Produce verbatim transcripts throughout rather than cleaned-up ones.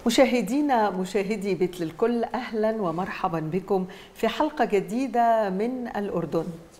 مشاهدينا مشاهدي بيت للكل، أهلا ومرحبا بكم في حلقة جديدة من الأردن.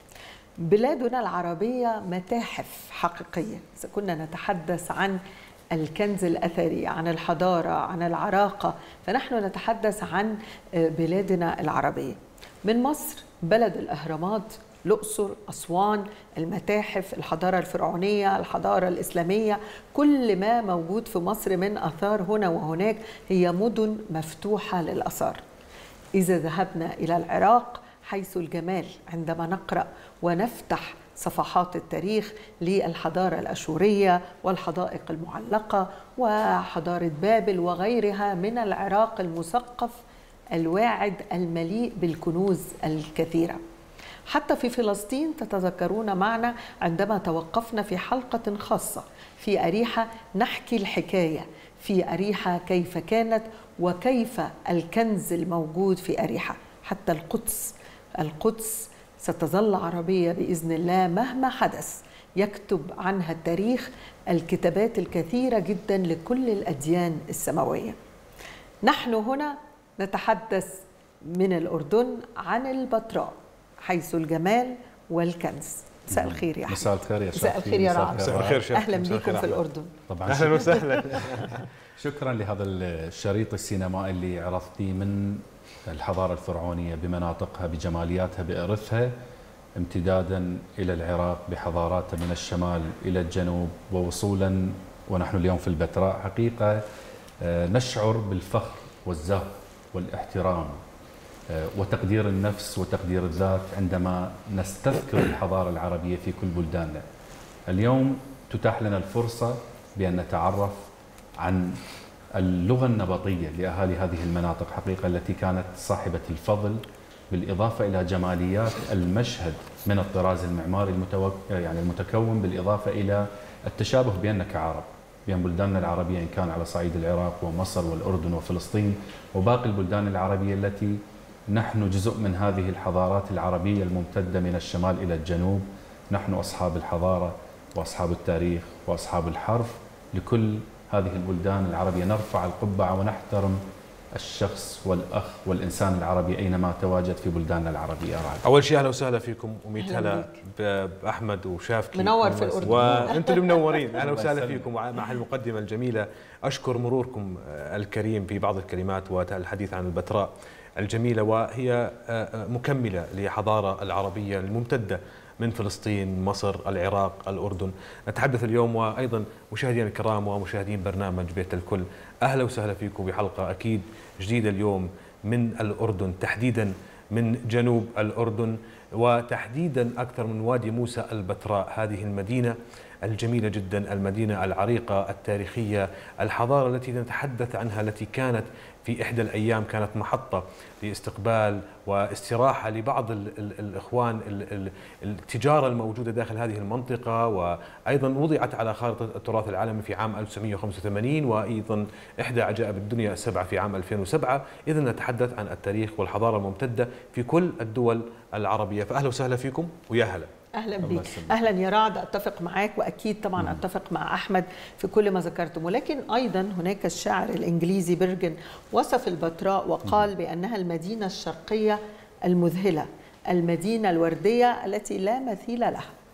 بلادنا العربية متاحف حقيقية. إذا كنا نتحدث عن الكنز الأثري، عن الحضارة، عن العراقة، فنحن نتحدث عن بلادنا العربية. من مصر بلد الأهرامات، الأقصر، أسوان، المتاحف، الحضارة الفرعونية، الحضارة الإسلامية، كل ما موجود في مصر من آثار هنا وهناك هي مدن مفتوحة للآثار. إذا ذهبنا إلى العراق حيث الجمال عندما نقرأ ونفتح صفحات التاريخ للحضارة الأشورية والحدائق المعلقة وحضارة بابل وغيرها من العراق المثقف الواعد المليء بالكنوز الكثيرة. حتى في فلسطين تتذكرون معنا عندما توقفنا في حلقة خاصة في أريحة نحكي الحكاية في أريحة كيف كانت وكيف الكنز الموجود في أريحة. حتى القدس القدس ستظل عربية بإذن الله مهما حدث، يكتب عنها التاريخ الكتابات الكثيرة جدا لكل الأديان السماوية. نحن هنا نتحدث من الأردن عن البتراء حيث الجمال والكنز. مساء الخير يا أحمد. مساء الخير يا شيخ. مساء الخير يا رعد. مساء الخير شيخ. أهلا بكم في الأردن. طبعا أهلا وسهلا. شكرا لهذا الشريط السينمائي اللي عرضتيه من الحضارة الفرعونية بمناطقها بجمالياتها بإرثها امتدادا إلى العراق بحضاراتها من الشمال إلى الجنوب ووصولا ونحن اليوم في البتراء. حقيقة نشعر بالفخر والزهو والاحترام وتقدير النفس وتقدير الذات عندما نستذكر الحضارة العربية في كل بلداننا. اليوم تتاح لنا الفرصة بأن نتعرف عن اللغة النبطية لأهالي هذه المناطق حقيقة التي كانت صاحبة الفضل، بالإضافة إلى جماليات المشهد من الطراز المعماري المتو... يعني المتكون، بالإضافة إلى التشابه بيننا كعرب بين بلداننا العربية إن كان على صعيد العراق ومصر والأردن وفلسطين وباقي البلدان العربية التي نحن جزء من هذه الحضارات العربية الممتدة من الشمال إلى الجنوب. نحن أصحاب الحضارة وأصحاب التاريخ وأصحاب الحرف. لكل هذه البلدان العربية نرفع القبعة ونحترم الشخص والأخ والإنسان العربي أينما تواجد في بلداننا العربية. أول شيء أهلا وسهلا فيكم وميت هلا بأحمد وشافكي منور في الأردن وأنتم اللي منورين. أهلا وسهلا فيكم مع المقدمة الجميلة. أشكر مروركم الكريم في بعض الكلمات والحديث عن البتراء الجميلة، وهي مكملة لحضارة العربية الممتدة من فلسطين، مصر، العراق، الأردن. نتحدث اليوم وأيضا مشاهدينا الكرام ومشاهدين برنامج بيت الكل، أهلا وسهلا فيكم بحلقة أكيد جديدة اليوم من الأردن، تحديدا من جنوب الأردن وتحديدا أكثر من وادي موسى البتراء، هذه المدينة الجميلة جدا، المدينة العريقة التاريخية، الحضارة التي نتحدث عنها التي كانت في إحدى الأيام كانت محطة لاستقبال واستراحة لبعض ال ال الإخوان ال ال التجارة الموجودة داخل هذه المنطقة، وأيضا وضعت على خارطة التراث العالمي في عام ألف وتسعمئة وخمسة وثمانين، وأيضا إحدى عجائب الدنيا السبعة في عام ألفين وسبعة. إذا نتحدث عن التاريخ والحضارة الممتدة في كل الدول العربية. فأهلا وسهلا فيكم ويا هلا. أهلا بك. أهلا يا رعد. أتفق معاك وأكيد طبعا أتفق مع أحمد في كل ما ذكرتم، ولكن أيضا هناك الشاعر الإنجليزي بيرجن وصف البتراء وقال بأنها المدينة الشرقية المذهلة، المدينة الوردية التي لا مثيل لها.